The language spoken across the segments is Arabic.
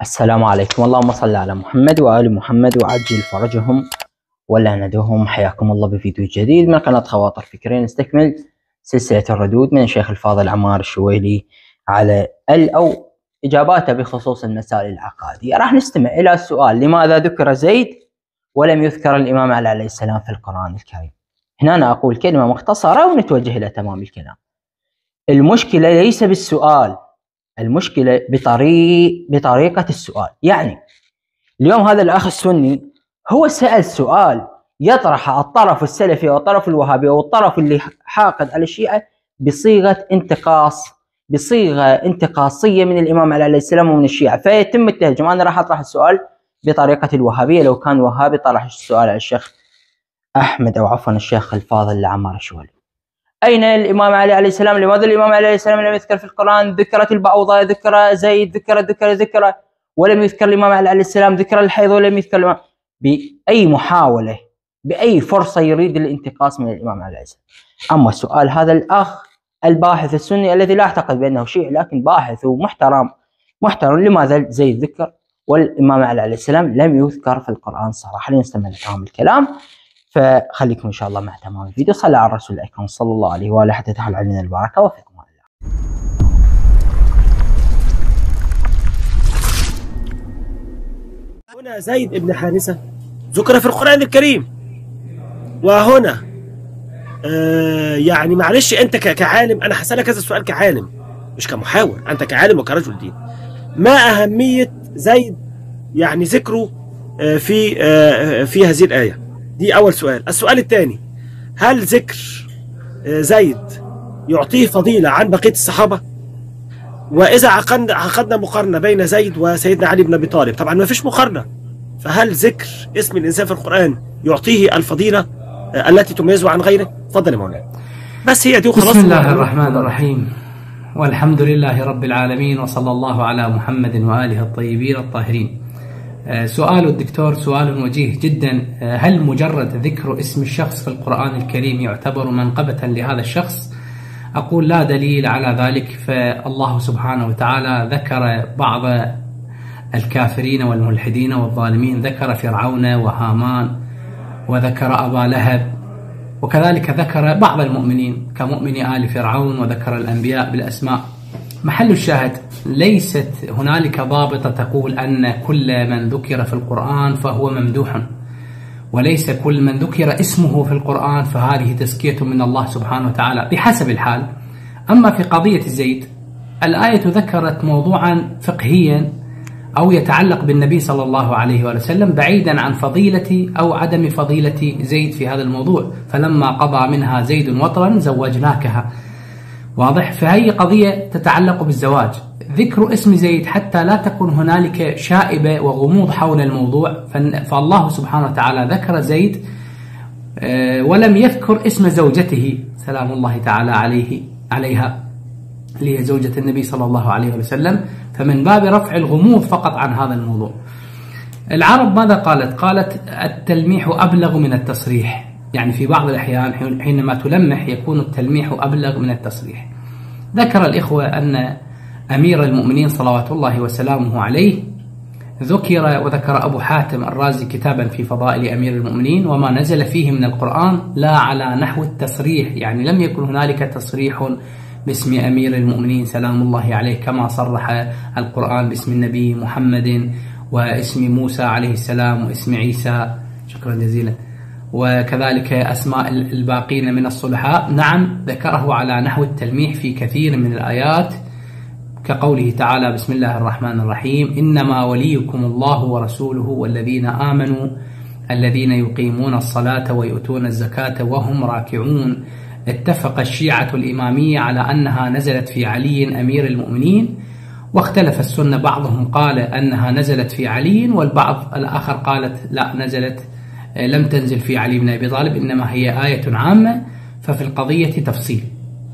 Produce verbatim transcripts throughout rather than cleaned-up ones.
السلام عليكم، اللهم صل على محمد وآل محمد وعجل فرجهم ولعنتهم. حياكم الله بفيديو جديد من قناة خواطر فكرية. نستكمل سلسلة الردود من الشيخ الفاضل عمار الشويلي على ال أو إجاباته بخصوص المسائل العقادية. راح نستمع إلى السؤال: لماذا ذكر زيد ولم يذكر الإمام علي عليه السلام في القرآن الكريم؟ هنا أنا أقول كلمة مختصرة ونتوجه إلى تمام الكلام. المشكلة ليس بالسؤال، المشكلة بطريق بطريقة السؤال. يعني اليوم هذا الأخ السني هو سأل سؤال يطرح الطرف السلفي والطرف الوهابي والطرف اللي حاقد على الشيعة بصيغة انتقاص، بصيغة انتقاصية من الإمام علي عليه السلام ومن الشيعة، فيتم التهجم. أنا راح أطرح السؤال بطريقة الوهابية. لو كان وهابي طرح السؤال على الشيخ أحمد أو عفوا الشيخ الفاضل عمار الشويلي: أين الإمام علي عليه السلام؟ لماذا الإمام علي عليه السلام لم يذكر في القرآن؟ ذكرت البعوضة، ذكر زيد، ذكر ذكر ذكر ولم يذكر الإمام علي عليه السلام، ذكر الحيض ولم يذكر الإمام. بأي محاولة، بأي فرصة يريد الانتقاص من الإمام علي عليه السلام. أما سؤال هذا الأخ الباحث السني الذي لا أعتقد بأنه شيعي لكن باحث ومحترم محترم، لماذا زيد ذكر والإمام علي عليه السلام لم يذكر في القرآن؟ صراحة لنستمع لتمام الكلام، فخليكم إن شاء الله مع تمام الفيديو. صلى على الرسول الأكرم صلى الله عليه وآله حتى تحل علينا البركة. وفيكم الله. هنا زيد بن حارثة ذكر في القرآن الكريم، وهنا آه يعني معلش أنت كعالم، أنا هسألك هذا السؤال كعالم مش كمحاور، أنت كعالم وكرجل دين، ما أهمية زيد يعني ذكره آه في آه في هذه الآية؟ دي أول سؤال. السؤال الثاني: هل ذكر زيد يعطيه فضيلة عن بقية الصحابة؟ وإذا عقدنا عقدنا مقارنة بين زيد وسيدنا علي بن أبي طالب، طبعا ما فيش مقارنة، فهل ذكر اسم الإنسان في القرآن يعطيه الفضيلة التي تميزه عن غيره؟ تفضل يا مولانا. بس هي دي وخلاص. بسم الله الرحمن الرحيم، والحمد لله رب العالمين، وصلى الله على محمد وآله الطيبين الطاهرين. سؤال الدكتور سؤال وجيه جدا: هل مجرد ذكر اسم الشخص في القرآن الكريم يعتبر منقبة لهذا الشخص؟ أقول لا دليل على ذلك. فالله سبحانه وتعالى ذكر بعض الكافرين والملحدين والظالمين، ذكر فرعون وهامان وذكر أبا لهب، وكذلك ذكر بعض المؤمنين كمؤمن آل فرعون، وذكر الأنبياء بالأسماء. محل الشاهد: ليست هنالك ضابطة تقول أن كل من ذكر في القرآن فهو ممدوح، وليس كل من ذكر اسمه في القرآن فهذه تزكية من الله سبحانه وتعالى، بحسب الحال. أما في قضية زيد، الآية ذكرت موضوعا فقهيا أو يتعلق بالنبي صلى الله عليه وسلم، بعيدا عن فضيلة أو عدم فضيلة زيد في هذا الموضوع. فلما قضى منها زيد وطرا زوجناكها، واضح؟ فهي قضية تتعلق بالزواج. ذكر اسم زيد حتى لا تكون هنالك شائبة وغموض حول الموضوع، فالله سبحانه وتعالى ذكر زيد ولم يذكر اسم زوجته سلام الله تعالى عليه عليها، اللي هي زوجة النبي صلى الله عليه وسلم، فمن باب رفع الغموض فقط عن هذا الموضوع. العرب ماذا قالت؟ قالت: التلميح أبلغ من التصريح. يعني في بعض الأحيان حينما تلمح يكون التلميح أبلغ من التصريح. ذكر الإخوة أن أمير المؤمنين صلوات الله وسلامه عليه ذكر، وذكر أبو حاتم الرازي كتابا في فضائل أمير المؤمنين، وما نزل فيه من القرآن لا على نحو التصريح، يعني لم يكن هنالك تصريح باسم أمير المؤمنين سلام الله عليه كما صرح القرآن باسم النبي محمد واسم موسى عليه السلام واسم عيسى. شكرا جزيلا. وكذلك أسماء الباقين من الصلحاء، نعم ذكره على نحو التلميح في كثير من الآيات، كقوله تعالى: بسم الله الرحمن الرحيم، إنما وليكم الله ورسوله والذين آمنوا الذين يقيمون الصلاة ويؤتون الزكاة وهم راكعون. اتفق الشيعة الإمامية على أنها نزلت في علي أمير المؤمنين، واختلف السنة، بعضهم قال أنها نزلت في علي، والبعض الآخر قالت لا، نزلت لم تنزل في علي بن أبي طالب، إنما هي آية عامة، ففي القضية تفصيل.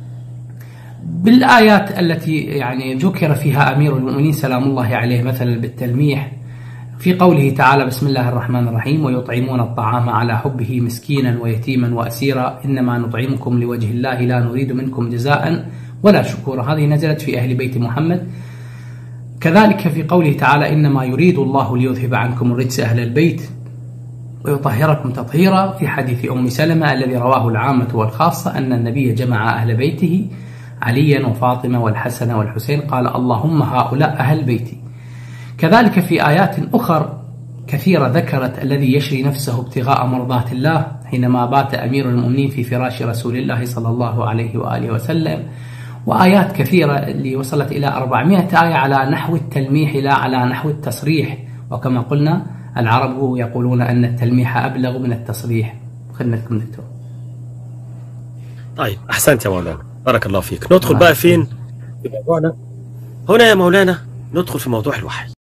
بالآيات التي يعني ذكر فيها أمير المؤمنين سلام الله عليه مثلا بالتلميح، في قوله تعالى: بسم الله الرحمن الرحيم، ويطعمون الطعام على حبه مسكينا ويتيما وأسيرا إنما نطعمكم لوجه الله لا نريد منكم جزاء ولا شكورا. هذه نزلت في أهل بيت محمد. كذلك في قوله تعالى إنما يريد الله ليذهب عنكم الرجس أهل البيت ويطهركم تطهيرا، في حديث أم سلمة الذي رواه العامة والخاصة أن النبي جمع أهل بيته عليا وفاطمة والحسن والحسين قال اللهم هؤلاء أهل بيتي. كذلك في آيات أخر كثيرة ذكرت الذي يشري نفسه ابتغاء مرضات الله حينما بات أمير المؤمنين في فراش رسول الله صلى الله عليه وآله وسلم، وآيات كثيرة اللي وصلت إلى أربعمائة آية على نحو التلميح لا على نحو التصريح، وكما قلنا العرب يقولون أن التلميح أبلغ من التصريح. خدمتكم دكتور. طيب أحسنت يا مولانا، بارك الله فيك. ندخل بقى فين في موضوعنا هنا يا مولانا؟ ندخل في موضوع الوحي.